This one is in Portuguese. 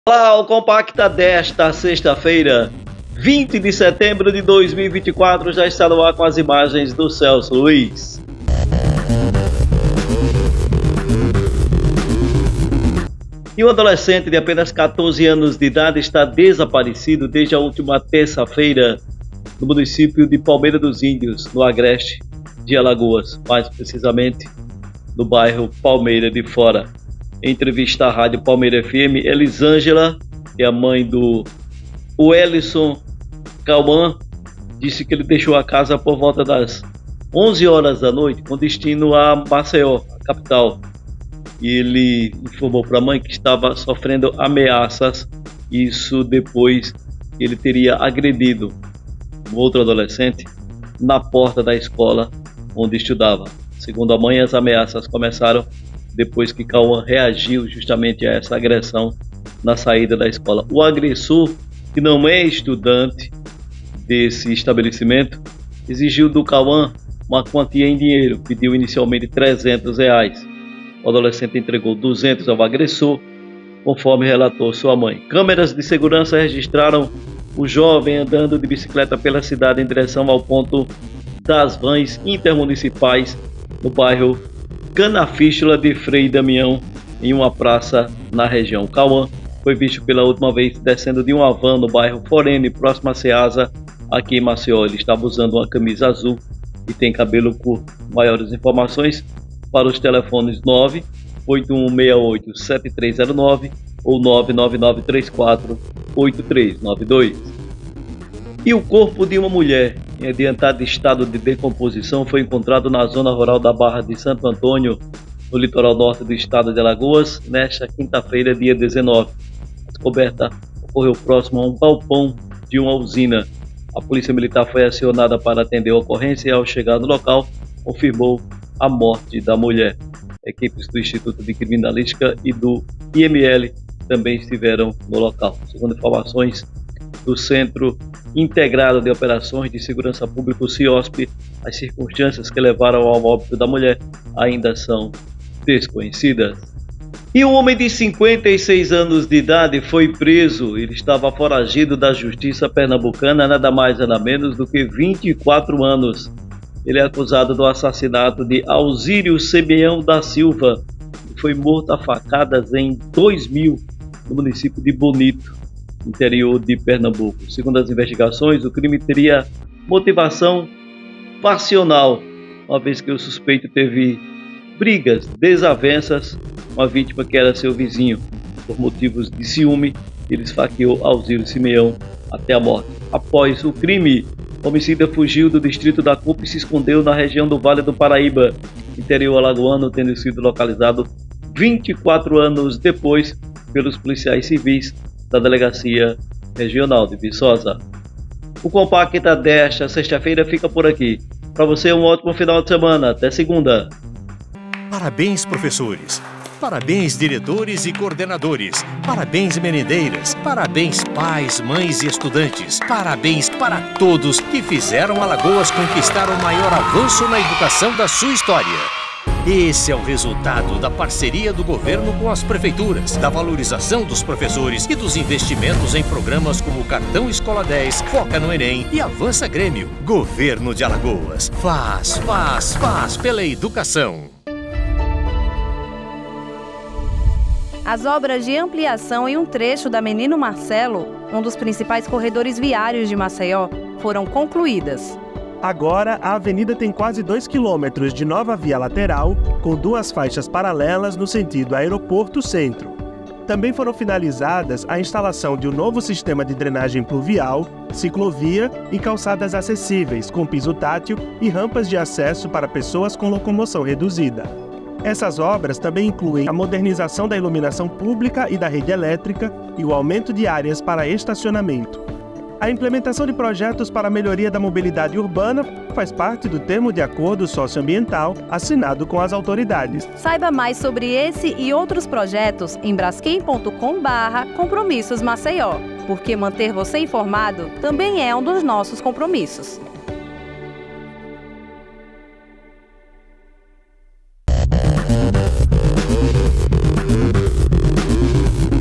Olá, o Compacta desta sexta-feira, 20 de setembro de 2024, já está no ar com as imagens do Celso Luiz. E um adolescente de apenas 14 anos de idade está desaparecido desde a última terça-feira no município de Palmeira dos Índios, no agreste de Alagoas, mais precisamente no bairro Palmeira de Fora. Em entrevista à Rádio Palmeira FM, Elisângela, que é a mãe do Wellison Cauã, disse que ele deixou a casa por volta das 11 horas da noite, com destino a Maceió, a capital. E ele informou para a mãe que estava sofrendo ameaças, isso depois que ele teria agredido um outro adolescente na porta da escola onde estudava. Segundo a mãe, as ameaças começaram depois que Cauã reagiu justamente a essa agressão na saída da escola. O agressor, que não é estudante desse estabelecimento, exigiu do Cauã uma quantia em dinheiro, pediu inicialmente R$300. O adolescente entregou 200 ao agressor, conforme relatou sua mãe. Câmeras de segurança registraram o jovem andando de bicicleta pela cidade em direção ao ponto das vans intermunicipais no bairro Canafístula de Frei Damião, em uma praça na região. Cauã foi visto pela última vez descendo de uma van no bairro Forene, próximo a Ceasa, aqui em Maceió. Ele estava usando uma camisa azul e tem cabelo curto. Maiores informações para os telefones 981687309 ou 999348392. E o corpo de uma mulher em adiantado estado de decomposição foi encontrado na zona rural da Barra de Santo Antônio, no litoral norte do estado de Alagoas, nesta quinta-feira, dia 19. A descoberta ocorreu próximo a um galpão de uma usina. A polícia militar foi acionada para atender a ocorrência e, ao chegar no local, confirmou a morte da mulher. Equipes do Instituto de Criminalística e do IML também estiveram no local. Segundo informações do Centro Integrado de Operações de Segurança Pública, o CIOSP, as circunstâncias que levaram ao óbito da mulher ainda são desconhecidas. E um homem de 56 anos de idade foi preso. Ele estava foragido da Justiça Pernambucana há nada mais nada menos do que 24 anos. Ele é acusado do assassinato de Alzírio Semeão da Silva, que foi morto a facadas em 2000, no município de Bonito, interior de Pernambuco. Segundo as investigações, o crime teria motivação passional, uma vez que o suspeito teve brigas, desavenças com a vítima, que era seu vizinho. Por motivos de ciúme, ele esfaqueou Alzírio Semeão até a morte. Após o crime, o homicida fugiu do distrito da Cupa e se escondeu na região do Vale do Paraíba, interior alagoano, tendo sido localizado 24 anos depois pelos policiais civis da Delegacia Regional de Viçosa. O Compacta desta sexta-feira fica por aqui. Para você, um ótimo final de semana. Até segunda. Parabéns, professores. Parabéns, diretores e coordenadores. Parabéns, merendeiras. Parabéns, pais, mães e estudantes. Parabéns para todos que fizeram Alagoas conquistar o maior avanço na educação da sua história. Esse é o resultado da parceria do governo com as prefeituras, da valorização dos professores e dos investimentos em programas como o Cartão Escola 10, Foca no Enem e Avança Grêmio. Governo de Alagoas. Faz pela educação. As obras de ampliação em um trecho da Menino Marcelo, um dos principais corredores viários de Maceió, foram concluídas. Agora, a avenida tem quase 2 quilômetros de nova via lateral, com 2 faixas paralelas no sentido aeroporto-centro. Também foram finalizadas a instalação de um novo sistema de drenagem pluvial, ciclovia e calçadas acessíveis, com piso tátil e rampas de acesso para pessoas com locomoção reduzida. Essas obras também incluem a modernização da iluminação pública e da rede elétrica e o aumento de áreas para estacionamento. A implementação de projetos para a melhoria da mobilidade urbana faz parte do termo de acordo socioambiental assinado com as autoridades. Saiba mais sobre esse e outros projetos em braskem.com/compromissos Maceió, porque manter você informado também é um dos nossos compromissos.